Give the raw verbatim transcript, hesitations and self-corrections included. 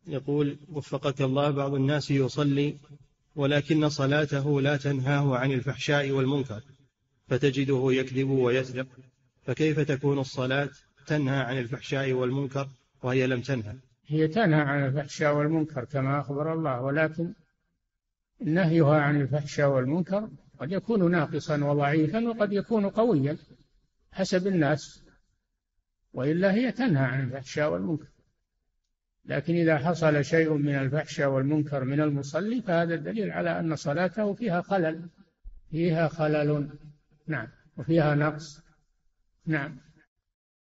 يقول وفقك الله، بعض الناس يصلي ولكن صلاته لا تنهاه عن الفحشاء والمنكر، فتجده يكذب ويسرق، فكيف تكون الصلاة تنهى عن الفحشاء والمنكر وهي لم تنهى؟ هي تنهى عن الفحشاء والمنكر كما أخبر الله، ولكن نهيها عن الفحشاء والمنكر قد يكون ناقصا وضعيفا وقد يكون قويا حسب الناس، وإلا هي تنهى عن الفحشاء والمنكر. لكن إذا حصل شيء من الفحشاء والمنكر من المصلي فهذا الدليل على أن صلاته فيها خلل، فيها خلل، نعم، وفيها نقص، نعم.